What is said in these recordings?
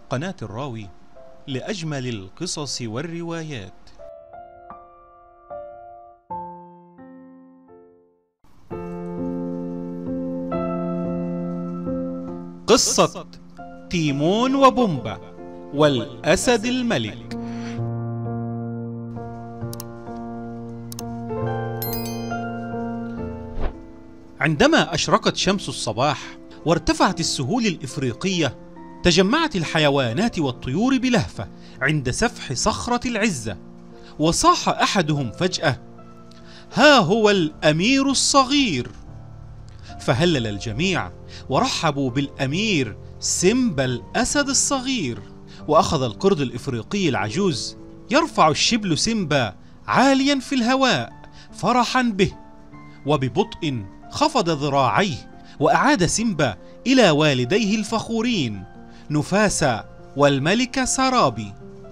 قناة الراوي لأجمل القصص والروايات. قصة تيمون وبومبا والأسد الملك. عندما أشرقت شمس الصباح وارتفعت السهول الإفريقية، تجمعت الحيوانات والطيور بلهفة عند سفح صخرة العزة، وصاح أحدهم فجأة: ها هو الأمير الصغير! فهلل الجميع ورحبوا بالأمير سيمبا الأسد الصغير. وأخذ القرد الإفريقي العجوز يرفع الشبل سيمبا عاليا في الهواء فرحا به، وببطء خفض ذراعيه وأعاد سيمبا إلى والديه الفخورين نفاسا والملك سرابي.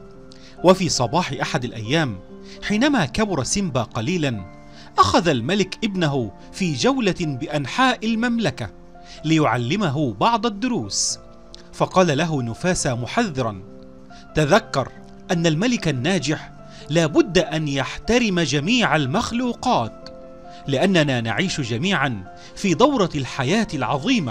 وفي صباح أحد الأيام حينما كبر سيمبا قليلا، أخذ الملك ابنه في جولة بأنحاء المملكة ليعلمه بعض الدروس، فقال له نفاسا محذرا: تذكر أن الملك الناجح لا بد أن يحترم جميع المخلوقات، لأننا نعيش جميعا في دورة الحياة العظيمة.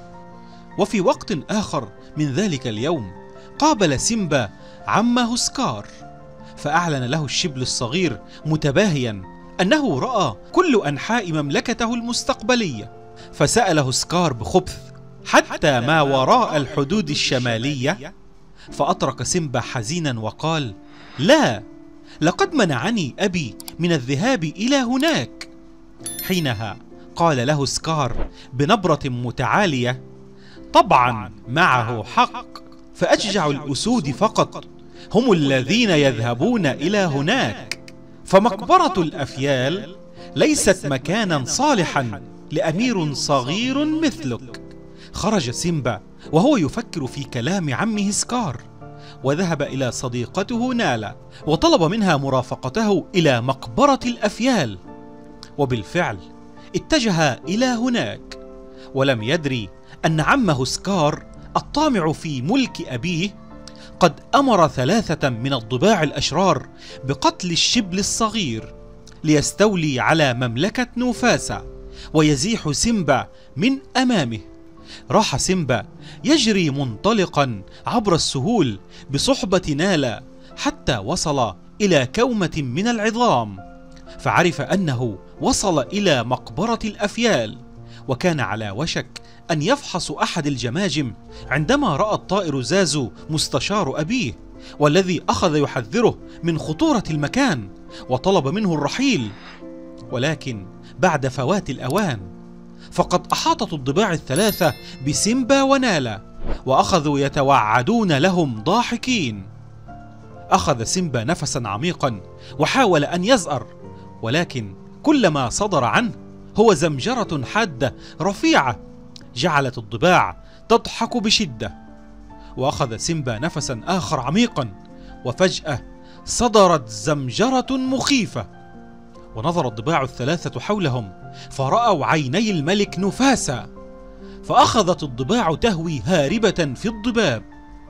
وفي وقت آخر من ذلك اليوم قابل سيمبا عمه سكار، فأعلن له الشبل الصغير متباهيا أنه رأى كل أنحاء مملكته المستقبلية، فسأله سكار بخبث: حتى ما وراء الحدود الشمالية؟ فأطرق سيمبا حزينا وقال: لا، لقد منعني أبي من الذهاب إلى هناك. حينها قال له سكار بنبرة متعالية: طبعا معه حق، فأشجع الأسود فقط هم الذين يذهبون إلى هناك، فمقبرة الأفيال ليست مكانا صالحا لأمير صغير مثلك. خرج سيمبا وهو يفكر في كلام عمه سكار، وذهب إلى صديقته نالا وطلب منها مرافقته إلى مقبرة الأفيال. وبالفعل اتجه إلى هناك، ولم يدري أن عمه سكار الطامع في ملك أبيه قد أمر 3 من الضباع الأشرار بقتل الشبل الصغير ليستولي على مملكة نوفاسا ويزيح سيمبا من أمامه. راح سيمبا يجري منطلقا عبر السهول بصحبة نالا حتى وصل إلى كومة من العظام، فعرف أنه وصل إلى مقبرة الأفيال، وكان على وشك أن يفحص أحد الجماجم عندما رأى الطائر زازو مستشار أبيه، والذي أخذ يحذره من خطورة المكان وطلب منه الرحيل. ولكن بعد فوات الأوان، فقد أحاطت الضباع 3 بسيمبا ونالا وأخذوا يتوعدون لهم ضاحكين. أخذ سيمبا نفسا عميقا وحاول أن يزأر، ولكن كل ما صدر عنه هو زمجرة حادة رفيعة جعلت الضباع تضحك بشدة. وأخذ سيمبا نفسا آخر عميقا، وفجأة صدرت زمجرة مخيفة، ونظر الضباع 3 حولهم فرأوا عيني الملك نفاسا، فأخذت الضباع تهوي هاربة في الضباب.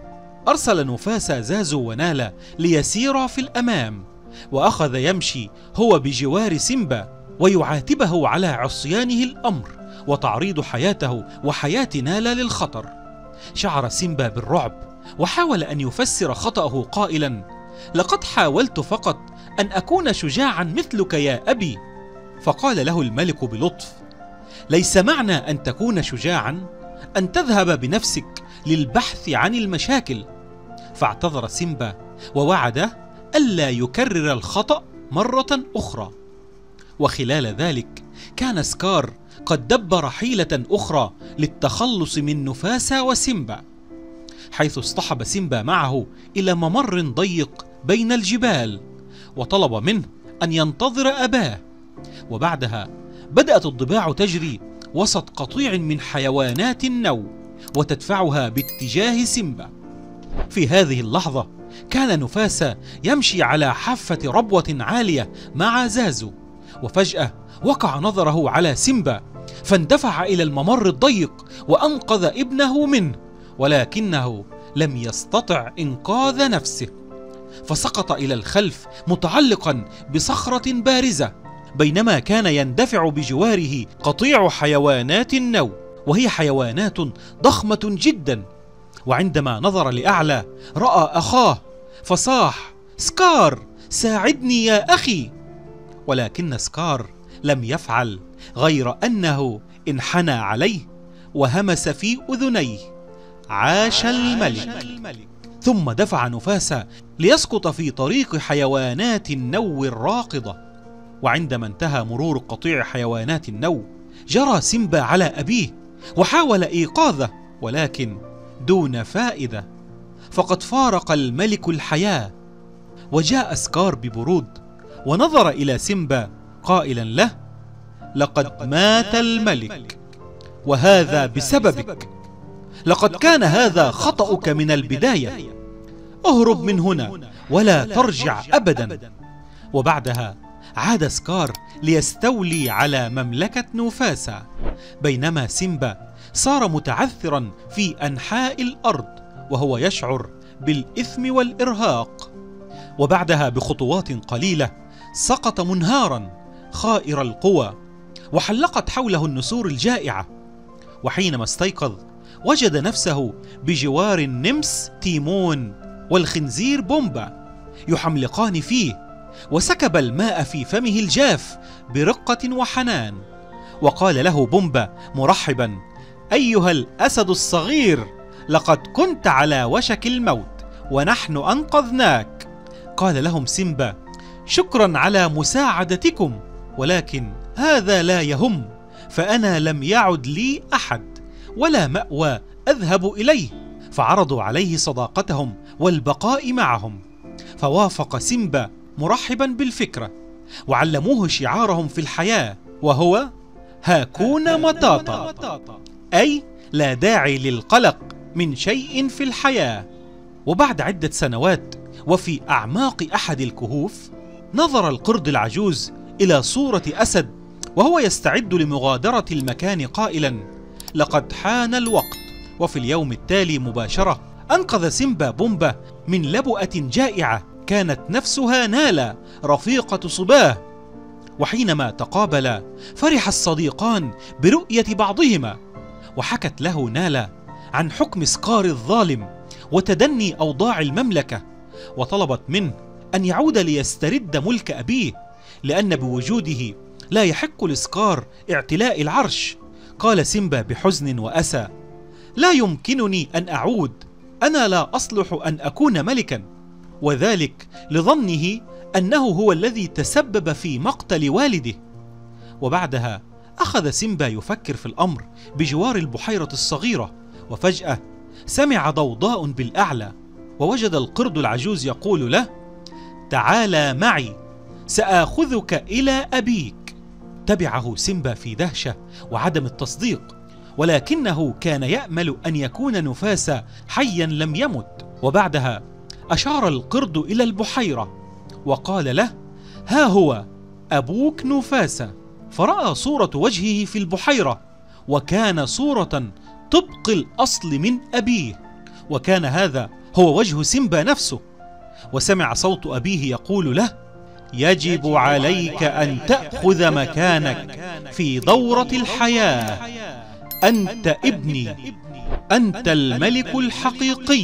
أرسل نفاسا زازو ونالا ليسيرا في الأمام، وأخذ يمشي هو بجوار سيمبا ويعاتبه على عصيانه الأمر وتعريض حياته وحياة نالا للخطر. شعر سيمبا بالرعب وحاول أن يفسر خطأه قائلا: لقد حاولت فقط أن أكون شجاعا مثلك يا أبي. فقال له الملك بلطف: ليس معنى أن تكون شجاعا أن تذهب بنفسك للبحث عن المشاكل. فاعتذر سيمبا ووعد ألا يكرر الخطأ مرة أخرى. وخلال ذلك كان سكار قد دبر حيلة أخرى للتخلص من نفاسا وسيمبا، حيث اصطحب سيمبا معه إلى ممر ضيق بين الجبال، وطلب منه أن ينتظر أباه. وبعدها بدأت الضباع تجري وسط قطيع من حيوانات النو وتدفعها باتجاه سيمبا. في هذه اللحظة كان نفاسا يمشي على حافة ربوة عالية مع زازو، وفجأة وقع نظره على سيمبا فاندفع إلى الممر الضيق وأنقذ ابنه منه، ولكنه لم يستطع إنقاذ نفسه، فسقط إلى الخلف متعلقا بصخرة بارزة، بينما كان يندفع بجواره قطيع حيوانات النو، وهي حيوانات ضخمة جدا. وعندما نظر لأعلى رأى أخاه فصاح: سكار، ساعدني يا أخي. ولكن سكار لم يفعل غير أنه انحنى عليه وهمس في أذنيه: عاش الملك. ثم دفع نفاسة ليسقط في طريق حيوانات النو الراقضة. وعندما انتهى مرور قطيع حيوانات النو، جرى سيمبا على أبيه وحاول إيقاظه، ولكن دون فائدة، فقد فارق الملك الحياة. وجاء سكار ببرود ونظر إلى سيمبا قائلا له: لقد مات الملك، وهذا بسببك. لقد كان هذا خطأك من البداية. اهرب من هنا ولا ترجع أبدا. وبعدها عاد سكار ليستولي على مملكة نوفاسا، بينما سيمبا صار متعثرا في أنحاء الأرض وهو يشعر بالإثم والإرهاق. وبعدها بخطوات قليلة سقط منهارا خائر القوى، وحلقت حوله النسور الجائعة. وحينما استيقظ وجد نفسه بجوار النمس تيمون والخنزير بومبا يحملقان فيه، وسكب الماء في فمه الجاف برقة وحنان، وقال له بومبا مرحبا: أيها الأسد الصغير، لقد كنت على وشك الموت ونحن أنقذناك. قال لهم سيمبا: شكرا على مساعدتكم، ولكن هذا لا يهم، فأنا لم يعد لي أحد ولا مأوى أذهب إليه. فعرضوا عليه صداقتهم والبقاء معهم، فوافق سيمبا مرحبا بالفكرة، وعلموه شعارهم في الحياة، وهو هاكونا ماتاتا، أي لا داعي للقلق من شيء في الحياة. وبعد عدة سنوات وفي أعماق أحد الكهوف، نظر القرد العجوز إلى صورة أسد وهو يستعد لمغادرة المكان قائلا: لقد حان الوقت. وفي اليوم التالي مباشرة أنقذ سيمبا بومبا من لبؤة جائعة كانت نفسها نالا رفيقة صباه. وحينما تقابلا فرح الصديقان برؤية بعضهما، وحكت له نالا عن حكم سكار الظالم وتدني أوضاع المملكة، وطلبت منه أن يعود ليسترد ملك أبيه، لأن بوجوده لا يحق لسكار اعتلاء العرش. قال سيمبا بحزن وأسى: لا يمكنني أن أعود، أنا لا أصلح أن أكون ملكا، وذلك لظنه أنه هو الذي تسبب في مقتل والده. وبعدها أخذ سيمبا يفكر في الأمر بجوار البحيرة الصغيرة، وفجأة سمع ضوضاء بالأعلى، ووجد القرد العجوز يقول له: تعالى معي، سآخذك إلى أبيك. تبعه سيمبا في دهشة وعدم التصديق، ولكنه كان يأمل أن يكون نفاسا حيا لم يمت. وبعدها أشار القرد إلى البحيرة وقال له: ها هو أبوك نفاسا. فرأى صورة وجهه في البحيرة، وكان صورة طبق الأصل من أبيه، وكان هذا هو وجه سيمبا نفسه. وسمع صوت أبيه يقول له: يجب عليك أن تأخذ مكانك في دورة الحياة، أنت ابني، أنت الملك الحقيقي.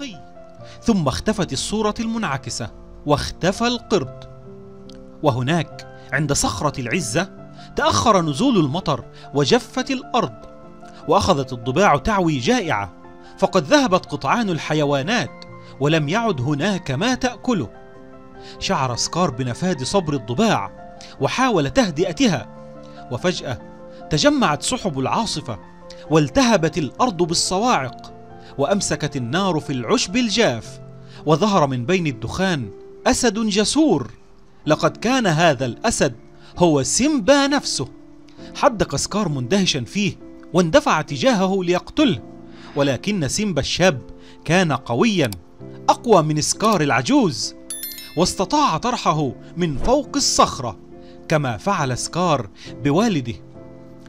ثم اختفت الصورة المنعكسة واختفى القرد. وهناك عند صخرة العزة تأخر نزول المطر وجفت الأرض، وأخذت الضباع تعوي جائعة، فقد ذهبت قطعان الحيوانات ولم يعد هناك ما تأكله. شعر سكار بنفاد صبر الضباع وحاول تهدئتها، وفجأة تجمعت سحب العاصفة والتهبت الأرض بالصواعق، وأمسكت النار في العشب الجاف، وظهر من بين الدخان أسد جسور. لقد كان هذا الأسد هو سيمبا نفسه. حدق سكار مندهشا فيه واندفع تجاهه ليقتله، ولكن سيمبا الشاب كان قويا أقوى من سكار العجوز، واستطاع طرحه من فوق الصخرة كما فعل سكار بوالده.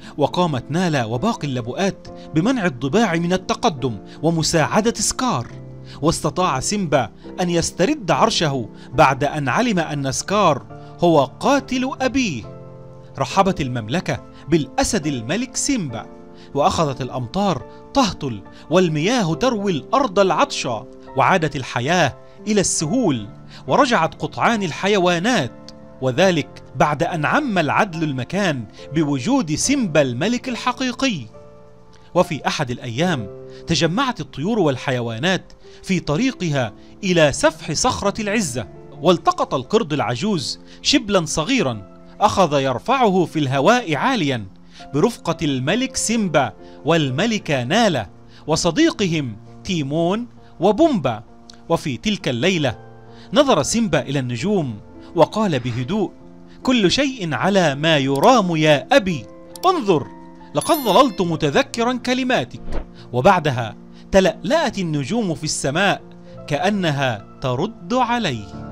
وقامت نالا وباقي اللبؤات بمنع الضباع من التقدم ومساعدة سكار، واستطاع سيمبا أن يسترد عرشه بعد أن علم أن سكار هو قاتل أبيه. رحبت المملكة بالأسد الملك سيمبا، وأخذت الأمطار تهطل والمياه تروي الأرض العطشة، وعادت الحياة إلى السهول، ورجعت قطعان الحيوانات، وذلك بعد أن عم العدل المكان بوجود سيمبا الملك الحقيقي. وفي أحد الأيام تجمعت الطيور والحيوانات في طريقها إلى سفح صخرة العزة، والتقط القرد العجوز شبلا صغيرا أخذ يرفعه في الهواء عاليا برفقة الملك سيمبا والملكة نالا وصديقهم تيمون وبومبا. وفي تلك الليلة نظر سيمبا إلى النجوم وقال بهدوء: كل شيء على ما يرام يا أبي، انظر لقد ظللت متذكرا كلماتك. وبعدها تلألأت النجوم في السماء كأنها ترد عليه.